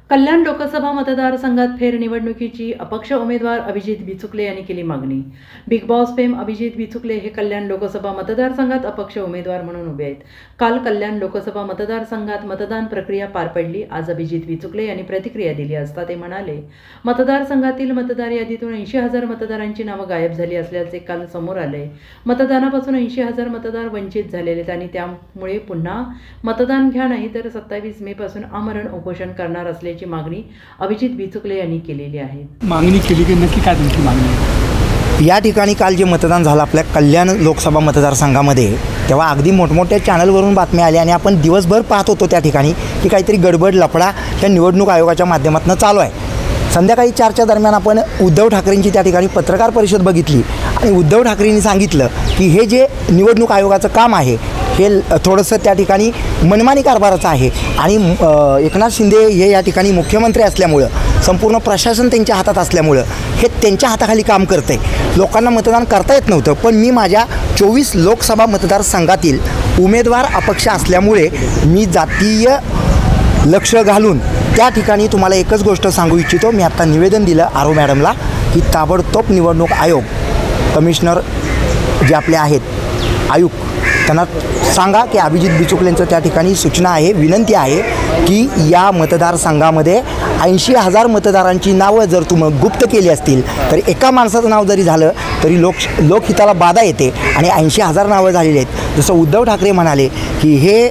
कल्याण लोकसभा मतदारसंघात फेरनिवडणुकीची अपक्ष उमेदवार अभिजित बिचुकले यांनी केली मागणी। Bigg Boss fame Abhijit Bichukale हे कल्याण लोकसभा मतदारसंघात अपक्ष उमेदवार म्हणून उभे आहेत। काल कल्याण लोकसभा मतदारसंघात मतदान प्रक्रिया पार पडली। आज अभिजित बिचुकले यांनी प्रतिक्रिया दिली असता ते म्हणाले, मतदारसंघातील मतदार यादीतून 80,000 मतदारांची नावं गायब झाली असल्याचे काल समोर आले। मतदानापासून 80,000 मतदार वंचित झालेले आहेत आणि त्यामुळे पुन्हा मतदान घ्या नाही तर 27 मे पासून आमरण उपोषण करणार असल्याची मागणी अभिजित बिचुकले यांनी केलेली आहे। मागणी केली की नक्की काय तुमची मागणी? या ठिकाणी काल जे मतदान झालं आपल्या कल्याण लोकसभा मतदारसंघामध्ये, तेव्हा अगदी मोठमोठ्या चॅनलवरून बातम्या आल्या आणि आपण दिवसभर पाहत होतो त्या ठिकाणी की काहीतरी गडबड लफडा या निवडणूक आयोगाच्या माध्यमातून चालू आहे। संध्याकाळी 4च्या दरम्यान आपण उद्धव ठाकरेंची त्या ठिकाणी पत्रकार परिषद बघितली आणि उद्धव ठाकरेंनी सांगितलं की हे जे निवडणूक आयोगाचं काम आहे हे थोडंसं त्या ठिकाणी मनमानी कारभाराचं आहे आणि एकनाथ शिंदे हे या ठिकाणी मुख्यमंत्री असल्यामुळं, संपूर्ण प्रशासन त्यांच्या हातात असल्यामुळं हे त्यांच्या हाताखाली काम करते। लोकांना मतदान करता येत नव्हतं, पण मी माझ्या 24 लोकसभा मतदारसंघातील उमेदवार अपक्ष असल्यामुळे मी जातीय लक्ष घालून त्या ठिकाणी तुम्हाला एकच गोष्ट सांगू इच्छितो। मी आत्ता निवेदन दिलं आरो मॅडमला की ताबडतोब निवडणूक आयोग कमिशनर जे आपले आहेत आयुक्त त्यांना सांगा की अभिजित बिचुकलेंचं त्या ठिकाणी सूचना आहे, विनंती आहे की या मतदारसंघामध्ये 80,000 मतदारांची नावं जर तुम्ही गुप्त केली असतील तर एका माणसाचं नाव जरी झालं तरी लोकहिताला बाधा येते आणि 80,000 नावं झालेली आहेत। जसं उद्धव ठाकरे म्हणाले की हे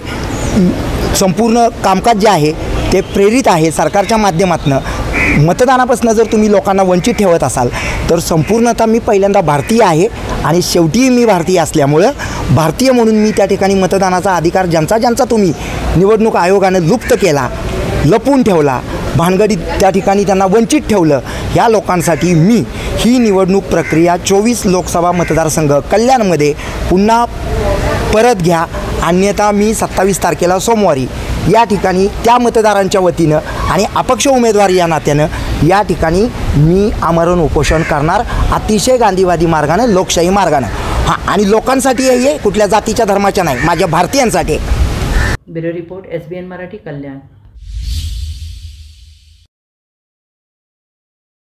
संपूर्ण कामकाज जे आहे ते प्रेरित आहे सरकारच्या माध्यमातून। मतदानापासून जर तुम्ही लोकांना वंचित ठेवत असाल तर संपूर्णतः मी पहिल्यांदा भारतीय आहे आणि शेवटी मी भारतीय असल्यामुळं भारतीय म्हणून मी त्या ठिकाणी मतदानाचा अधिकार ज्यांचा तुम्ही निवडणूक आयोगानं लुप्त केला, लपवून ठेवला, भानगडीत त्या ठिकाणी त्यांना वंचित ठेवलं, ह्या लोकांसाठी मी ही निवडणूक प्रक्रिया 24 लोकसभा मतदारसंघ कल्याणमध्ये पुन्हा परत घ्या, अन्यथा मी 27 तारखेला सोमवारी या ठिकाणी त्या मतदारांच्या वतीनं आणि अपक्ष उमेदवार या नात्यानं या ठिकाणी मी आमरण उपोषण करणार, अतिशय गांधीवादी मार्गानं, लोकशाही मार्गानं। हां, आणि लोकांसाठी आहे, कुठल्या जातीच्या धर्माच्या नाही, माझ्या भारतीयांसाठी। ब्युरो रिपोर्ट SBN मराठी, कल्याण।